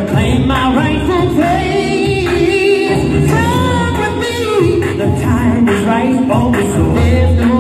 claim my rights and face. Come with me, the time is right, oh, so there's no